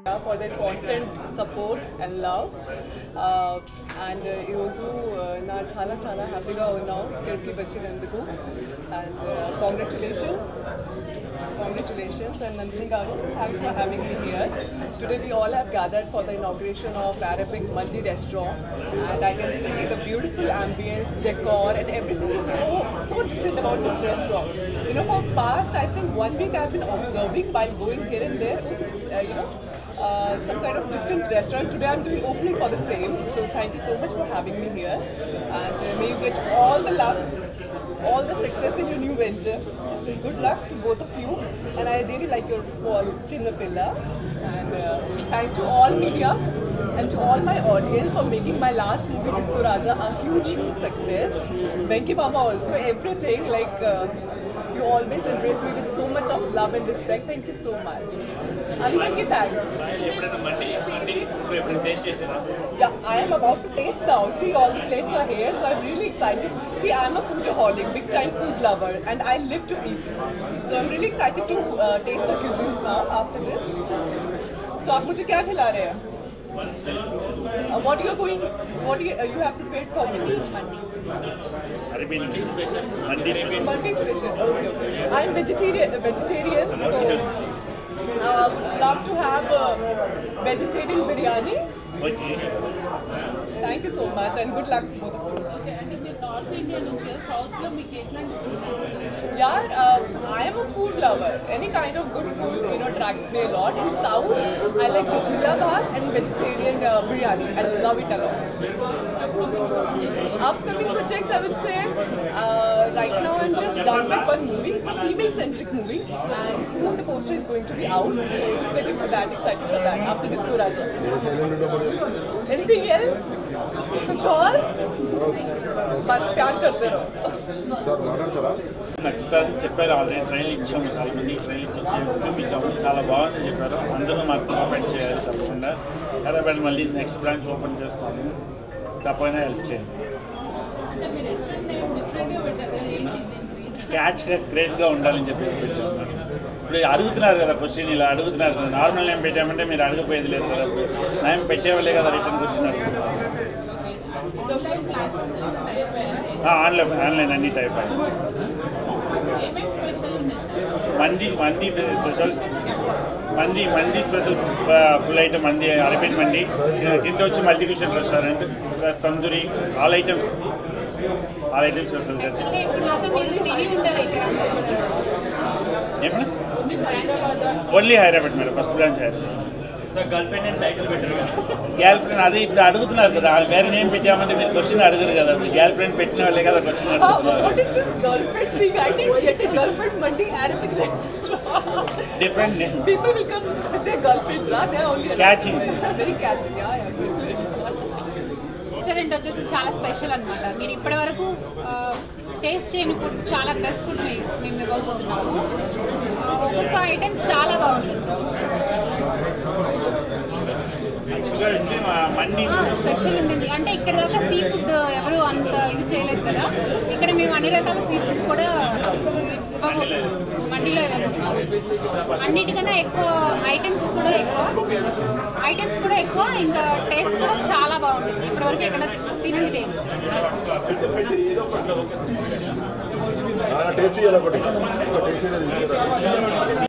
for their constant support and love. And ఈరోజు నా చాలా చాలా హ్యాపీగా ఉన్నాం ఇక్కడికి వచ్చినందుకు. And congratulations and Nandini garu, thanks for having me here. Today we all have gathered for the inauguration of Arabic Mandi restaurant, and I can see the beautiful ambience, decor, and everything is so different about this restaurant. You know, for past I think 1 week I've been observing while going here and there. Oh, this is some kind of different restaurant. Today I'm doing opening for the same. So thank you so much for having me here, and may you get all the luck, all the success in your new venture. Good luck to both of you, and I really like your small Chinnapilla. And thanks to all media and to all my audience for making my last movie Disco Raja a huge success. Venki Mama also, everything like you always embrace me with so much of love and respect. Thank you so much. Alimanki, thanks. Yeah, I am about to taste now. See, all the plates are here, so I'm really excited. See, I'm a foodaholic, big time food lover, and I live to eat. So I'm really excited to taste the cuisines now after this. So आप मुझे क्या खिला रहे हैं? What you have prepared for me? Arabian special. Mandi special. Okay. I'm vegetarian. So I would love to have vegetarian biryani. Okay. Thank you so much and good luck to both of you. Okay, and in the North Indian and South lo meeku etlanti food? Yeah, I am a food lover. Any kind of good food, attracts me a lot. In South, I like Bismillahbad and vegetarian biryani. I love it a lot. Upcoming projects, I would say, right now I'm just done with one movie. It's a female-centric movie, and soon the poster is going to be out. So just waiting for that, excited for that. After Disco Raja. Anything else? कुछ और? बस प्यार करते रहो. నచ్చుతుంది చెప్పారు already ట్రైన్లు ఇచ్చాము చాలా మంది ట్రైన్లు ఇచ్చి చూపించాము చాలా బాగుందని చెప్పారు అందరూ మాకు కోఆపరేట్ చేయాలి తప్పకుండా హైదరాబాద్ మళ్ళీ నెక్స్ట్ బ్రాంచ్ ఓపెన్ చేస్తాము తప్పైనా హెల్ప్ చేయండి క్యాచ్గా క్రేజ్గా ఉండాలని చెప్పేసి పెట్టాము ఇప్పుడు అడుగుతున్నారు కదా క్వశ్చన్ ఇలా అడుగుతున్నారు కదా నార్మల్ నేమ్ పెట్టామంటే మీరు అడగపోయేది లేదు కదా నేమ్ పెట్టేవాళ్ళే కదా రిటర్న్ క్వశ్చన్ అడుగుతున్నారు ఆన్లైన్ అన్ని టైప్ మంది స్పెషల్ మంది స్పెషల్ ఫుల్ ఐటమ్ మంది అరబియన్ మండి కింద వచ్చి multi cuisine restaurant plus tandoori all items special ఏమన్నా only Hyderabad madam first branch Hyderabad girl friend అదే ఇప్పుడు అడుగుతున్నారు కదా వేరే నేమ్ పెట్టామంటే మీరు క్వశ్చన్ అడుగురు కదా గర్ల్ ఫ్రెండ్ పెట్టిన వాళ్ళే కదా క్వశ్చన్ అడుగుతున్నారు డిఫరెంట్ నేమ్ క్యాచింగ్ రెస్టారెంట్ వచ్చేసి చాలా స్పెషల్ అనమాట మీరు ఇప్పటి వరకు టేస్ట్ చేయని ఫుడ్ చాలా బెస్ట్ ఫుడ్ మేము ఇవ్వబోతున్నాము ఒక్కొక్క ఐటెం చాలా బాగుంటుంది స్పెషల్ ఉంటుంది అంటే ఇక్కడ దాకా సీ ఫుడ్ ఎవరు అంత ఇది చేయలేదు కదా ఇక్కడ మేము అన్ని రకాల సీ ఫుడ్ కూడా ఇవ్వబోతున్నాం మండీలో ఇవ్వబోతున్నాం అన్నిటికన్నా ఎక్కువ ఐటమ్స్ కూడా ఎక్కువ ఇంకా టేస్ట్ కూడా చాలా బాగుంటుంది ఇప్పటివరకు ఎక్కడ తినని టేస్ట్